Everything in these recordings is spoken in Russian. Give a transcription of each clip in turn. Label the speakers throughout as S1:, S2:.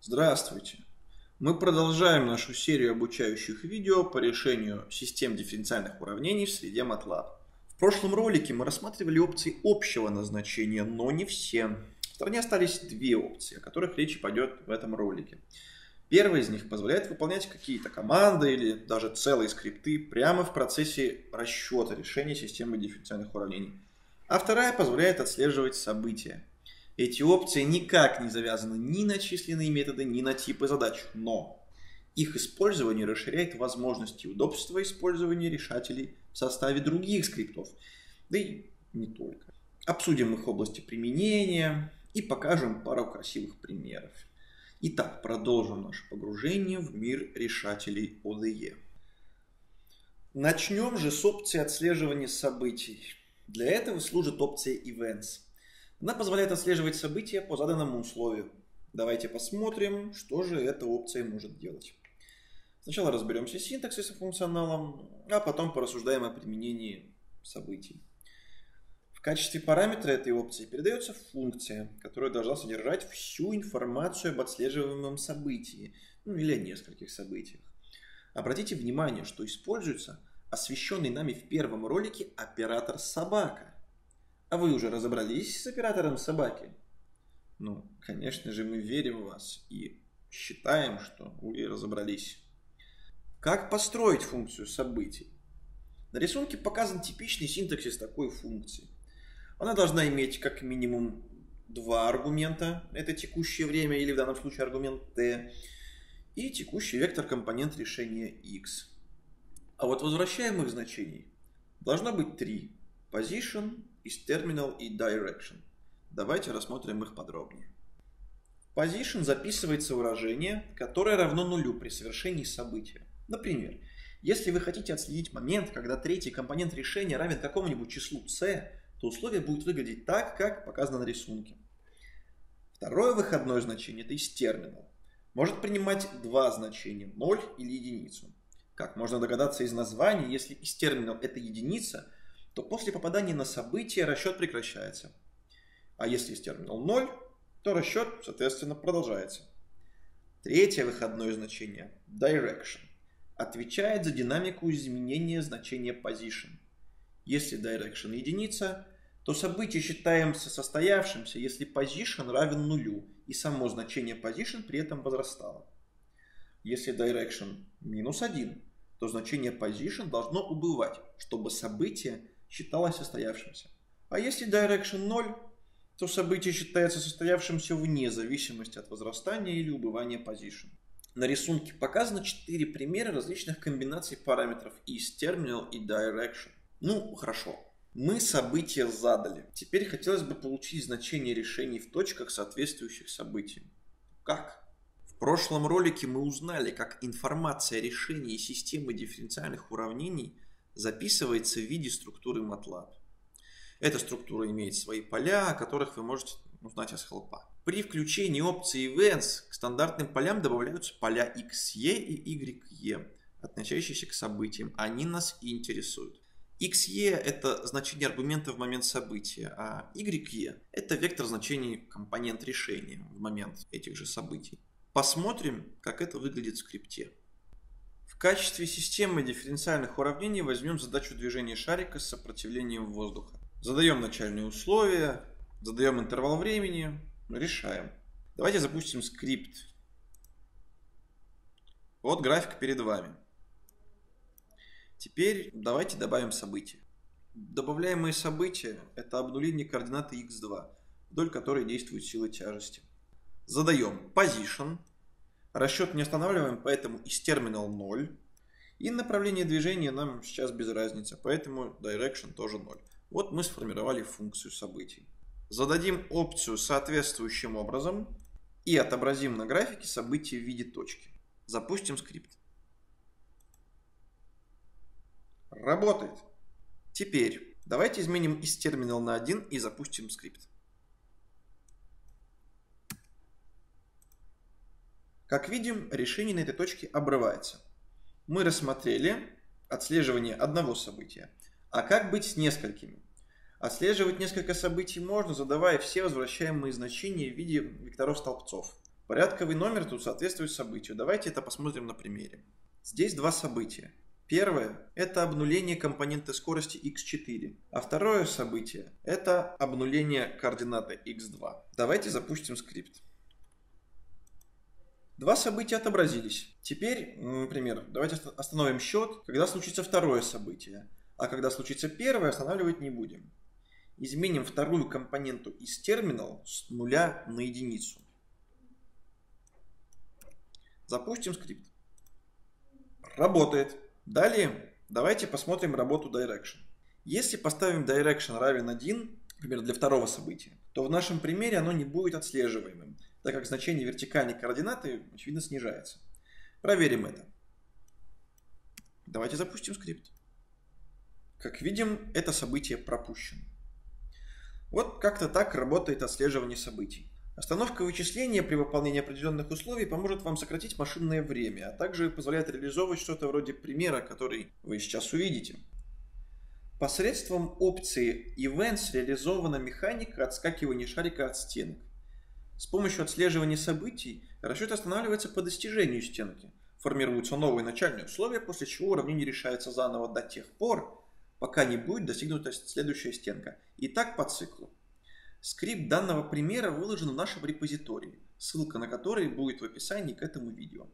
S1: Здравствуйте! Мы продолжаем нашу серию обучающих видео по решению систем дифференциальных уравнений в среде MATLAB. В прошлом ролике мы рассматривали опции общего назначения, но не все. В стороне остались две опции, о которых речь пойдет в этом ролике. Первая из них позволяет выполнять какие-то команды или даже целые скрипты прямо в процессе расчета решения системы дифференциальных уравнений. А вторая позволяет отслеживать события. Эти опции никак не завязаны ни на численные методы, ни на типы задач, но их использование расширяет возможности и удобства использования решателей в составе других скриптов, да и не только. Обсудим их области применения и покажем пару красивых примеров. Итак, продолжим наше погружение в мир решателей ODE. Начнем же с опции отслеживания событий. Для этого служит опция Events. Она позволяет отслеживать события по заданному условию. Давайте посмотрим, что же эта опция может делать. Сначала разберемся с синтаксисом функционалом, а потом порассуждаем о применении событий. В качестве параметра этой опции передается функция, которая должна содержать всю информацию об отслеживаемом событии, или о нескольких событиях. Обратите внимание, что используется освещенный нами в первом ролике оператор собака. А вы уже разобрались с оператором собаки? Конечно же, мы верим в вас и считаем, что вы разобрались. Как построить функцию событий? На рисунке показан типичный синтаксис такой функции. Она должна иметь как минимум два аргумента, это текущее время или в данном случае аргумент t, и текущий вектор компонент решения x. А вот возвращаемых значений должно быть три: position, isTerminal и direction. Давайте рассмотрим их подробнее. В position записывается выражение, которое равно нулю при совершении события. Например, если вы хотите отследить момент, когда третий компонент решения равен какому-нибудь числу c, то условие будет выглядеть так, как показано на рисунке. Второе выходное значение, это isTerminal, может принимать два значения, 0 или единицу. Как можно догадаться из названия, если isTerminal это единица, то после попадания на событие расчет прекращается. А если isTerminal 0, то расчет, соответственно, продолжается. Третье выходное значение, direction, отвечает за динамику изменения значения position. Если direction единица, то событие считаемся состоявшимся, если position равен нулю, и само значение position при этом возрастало. Если direction минус 1, то значение position должно убывать, чтобы событие считалось состоявшимся. А если direction 0, то событие считается состоявшимся вне зависимости от возрастания или убывания position. На рисунке показано 4 примера различных комбинаций параметров isTerminal и direction. Хорошо. Мы события задали. Теперь хотелось бы получить значение решений в точках, соответствующих событиям. Как? В прошлом ролике мы узнали, как информация о решении системы дифференциальных уравнений записывается в виде структуры MATLAB. Эта структура имеет свои поля, о которых вы можете узнать из хелпа. При включении опции Events к стандартным полям добавляются поля XE и YE, относящиеся к событиям. Они нас и интересуют. XE – это значение аргумента в момент события, а YE – это вектор значений компонент решения в момент этих же событий. Посмотрим, как это выглядит в скрипте. В качестве системы дифференциальных уравнений возьмем задачу движения шарика с сопротивлением воздуха. Задаем начальные условия, задаем интервал времени, решаем. Давайте запустим скрипт. Вот график перед вами. Теперь давайте добавим события. Добавляемые события – это обнуление координаты x2, вдоль которой действует сила тяжести. Задаем position. Расчет не останавливаем, поэтому isTerminal 0. И направление движения нам сейчас без разницы, поэтому direction тоже 0. Вот мы сформировали функцию событий. Зададим опцию соответствующим образом и отобразим на графике события в виде точки. Запустим скрипт. Работает. Теперь давайте изменим isTerminal на 1 и запустим скрипт. Как видим, решение на этой точке обрывается. Мы рассмотрели отслеживание одного события. А как быть с несколькими? Отслеживать несколько событий можно, задавая все возвращаемые значения в виде векторов столбцов. Порядковый номер тут соответствует событию. Давайте это посмотрим на примере. Здесь два события. Первое – это обнуление компоненты скорости x4, а второе событие – это обнуление координаты x2. Давайте запустим скрипт. Два события отобразились. Теперь, например, давайте остановим счет, когда случится второе событие, а когда случится первое, останавливать не будем. Изменим вторую компоненту из терминал с 0 на единицу. Запустим скрипт. Работает. Далее давайте посмотрим работу direction. Если поставим direction равен 1, например, для второго события, то в нашем примере оно не будет отслеживаемым, так как значение вертикальной координаты, очевидно, снижается. Проверим это. Давайте запустим скрипт. Как видим, это событие пропущено. Вот как-то так работает отслеживание событий. Остановка вычисления при выполнении определенных условий поможет вам сократить машинное время, а также позволяет реализовывать что-то вроде примера, который вы сейчас увидите. Посредством опции Events реализована механика отскакивания шарика от стенок. С помощью отслеживания событий расчет останавливается по достижению стенки. Формируются новые начальные условия, после чего уравнение решается заново до тех пор, пока не будет достигнута следующая стенка. И так по циклу. Скрипт данного примера выложен в нашем репозитории, ссылка на который будет в описании к этому видео.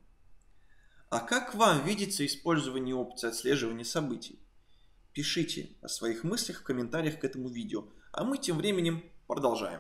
S1: А как вам видится использование опции отслеживания событий? Пишите о своих мыслях в комментариях к этому видео, а мы тем временем продолжаем.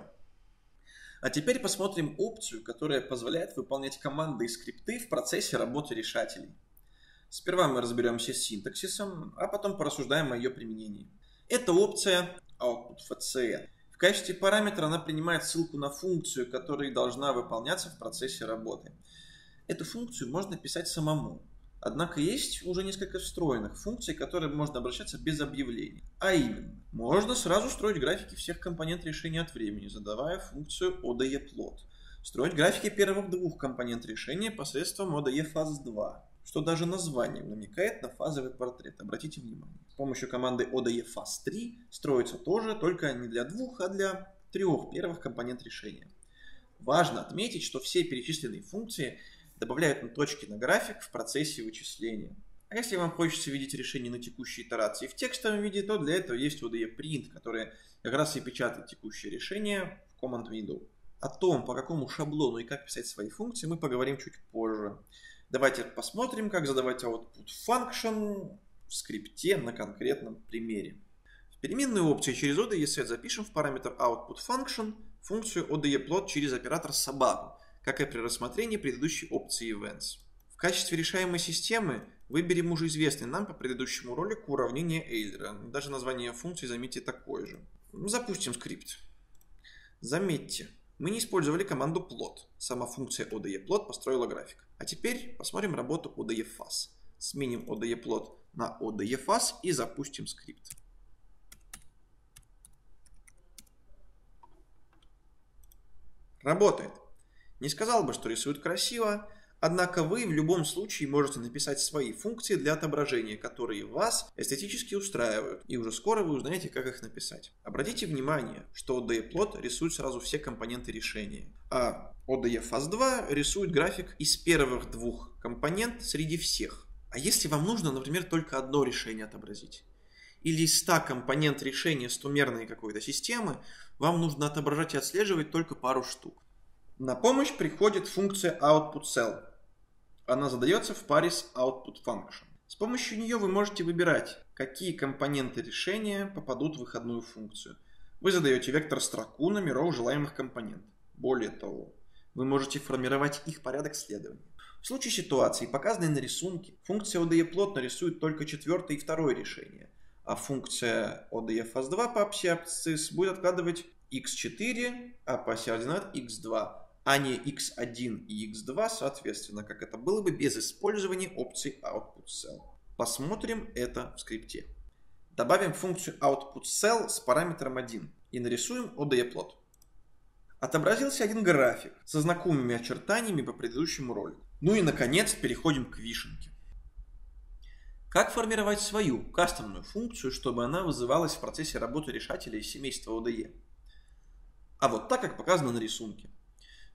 S1: А теперь посмотрим опцию, которая позволяет выполнять команды и скрипты в процессе работы решателей. Сперва мы разберемся с синтаксисом, а потом порассуждаем о ее применении. Это опция output_fc. В качестве параметра она принимает ссылку на функцию, которая должна выполняться в процессе работы. Эту функцию можно писать самому. Однако есть уже несколько встроенных функций, к которым можно обращаться без объявлений. А именно, можно сразу строить графики всех компонент решения от времени, задавая функцию ODE_plot. Строить графики первых двух компонент решения посредством ODE_phase2, что даже названием намекает на фазовый портрет. Обратите внимание. С помощью команды ODE_phase3 строится тоже, только не для двух, а для трех первых компонент решения. Важно отметить, что все перечисленные функции добавляют точки на график в процессе вычисления. А если вам хочется видеть решение на текущей итерации в текстовом виде, то для этого есть ODE_print, которая как раз и печатает текущее решение в Command Window. О том, по какому шаблону и как писать свои функции, мы поговорим чуть позже. Давайте посмотрим, как задавать output function в скрипте на конкретном примере. В переменную опцию через ODE_set запишем в параметр output function функцию ODE_plot через оператор собаку, как и при рассмотрении предыдущей опции Events. В качестве решаемой системы выберем уже известный нам по предыдущему ролику уравнение Эйлера. Даже название функции, заметьте, такое же. Запустим скрипт. Заметьте, мы не использовали команду plot. Сама функция ODE_plot построила график. А теперь посмотрим работу ODE_phase. Сменим ODE_plot на ODE_phase и запустим скрипт. Работает. Не сказал бы, что рисует красиво, однако вы в любом случае можете написать свои функции для отображения, которые вас эстетически устраивают, и уже скоро вы узнаете, как их написать. Обратите внимание, что ODE_plot рисует сразу все компоненты решения, а ODE_phase2 рисует график из первых двух компонент среди всех. А если вам нужно, например, только одно решение отобразить, или из 100 компонент решения 100-мерной какой-то системы, вам нужно отображать и отслеживать только пару штук. На помощь приходит функция output_cell. Она задается в паре с output function. С помощью нее вы можете выбирать, какие компоненты решения попадут в выходную функцию. Вы задаете вектор-строку номеров желаемых компонентов. Более того, вы можете формировать их порядок следования. В случае ситуации, показанной на рисунке, функция ODE_plot нарисует только четвертое и второе решение, а функция ODE_phase2 по оси абсцисс будет откладывать x4, а по оси ординат x2, а не x1 и x2, соответственно, как это было бы без использования опции output_cell. Посмотрим это в скрипте. Добавим функцию output_cell с параметром 1 и нарисуем ODE_plot. Отобразился один график со знакомыми очертаниями по предыдущему ролику. Ну и, наконец, переходим к вишенке. Как формировать свою кастомную функцию, чтобы она вызывалась в процессе работы решателя из семейства ODE? А вот так, как показано на рисунке. В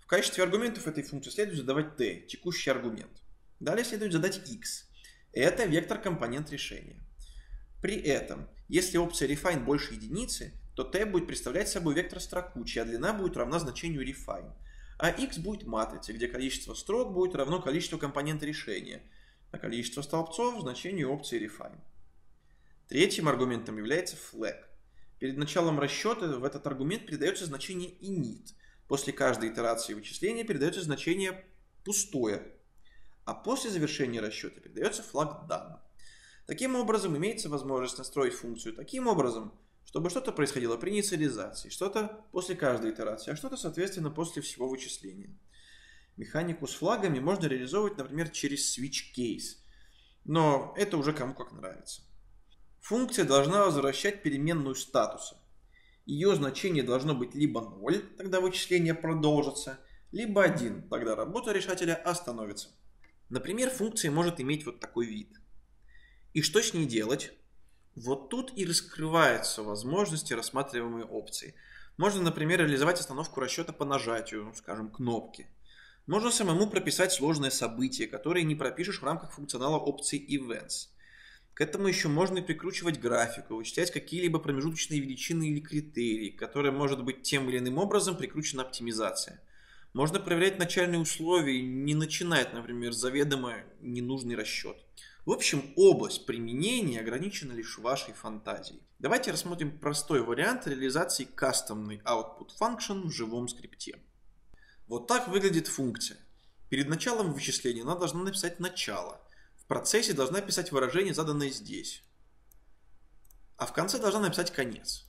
S1: качестве аргументов этой функции следует задавать t, текущий аргумент. Далее следует задать x. Это вектор компонент решения. При этом, если опция refine больше единицы, то t будет представлять собой вектор строку, чья длина будет равна значению refine. А x будет матрицей, где количество строк будет равно количеству компонента решения, а количество столбцов – значению опции refine. Третьим аргументом является flag. Перед началом расчета в этот аргумент передается значение init. После каждой итерации вычисления передается значение пустое, а после завершения расчета передается flag done. Таким образом, имеется возможность настроить функцию таким образом, чтобы что-то происходило при инициализации, что-то после каждой итерации, а что-то, соответственно, после всего вычисления. Механику с флагами можно реализовывать, например, через switch case, но это уже кому как нравится. Функция должна возвращать переменную статуса. Ее значение должно быть либо 0, тогда вычисление продолжится, либо 1, тогда работа решателя остановится. Например, функция может иметь вот такой вид. И что с ней делать? Вот тут и раскрываются возможности рассматриваемой опции. Можно, например, реализовать остановку расчета по нажатию, скажем, кнопки. Можно самому прописать сложное событие, которое не пропишешь в рамках функционала опции events. К этому еще можно и прикручивать графику, вычислять какие-либо промежуточные величины или критерии, к которым может быть тем или иным образом прикручена оптимизация. Можно проверять начальные условия и не начинать, например, заведомо ненужный расчет. В общем, область применения ограничена лишь вашей фантазией. Давайте рассмотрим простой вариант реализации кастомной output function в живом скрипте. Вот так выглядит функция. Перед началом вычисления она должна написать начало. В процессе должна писать выражение, заданное здесь. А в конце должна написать конец.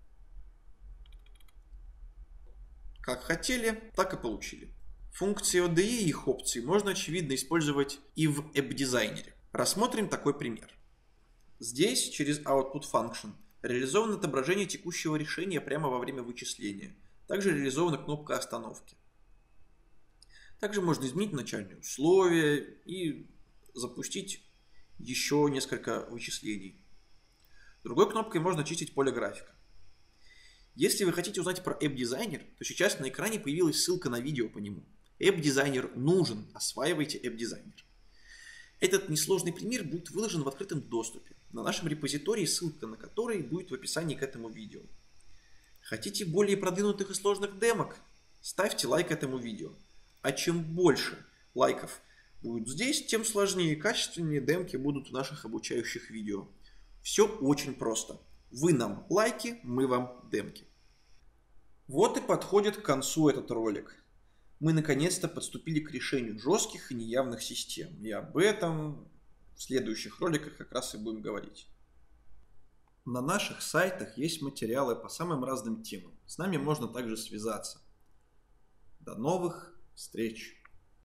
S1: Как хотели, так и получили. Функции ODE и их опции можно, очевидно, использовать и в AppDesigner. Рассмотрим такой пример. Здесь через output function реализовано отображение текущего решения прямо во время вычисления. Также реализована кнопка остановки. Также можно изменить начальные условия и запустить еще несколько вычислений. Другой кнопкой можно очистить поле графика. Если вы хотите узнать про AppDesigner, то сейчас на экране появилась ссылка на видео по нему. AppDesigner нужен, осваивайте AppDesigner. Этот несложный пример будет выложен в открытом доступе на нашем репозитории, ссылка на который будет в описании к этому видео. Хотите более продвинутых и сложных демок? Ставьте лайк этому видео. А чем больше лайков будет здесь, тем сложнее и качественнее демки будут в наших обучающих видео. Все очень просто. Вы нам лайки, мы вам демки. Вот и подходит к концу этот ролик. Мы наконец-то подступили к решению жестких и неявных систем. И об этом в следующих роликах как раз и будем говорить. На наших сайтах есть материалы по самым разным темам. С нами можно также связаться. До новых встреч!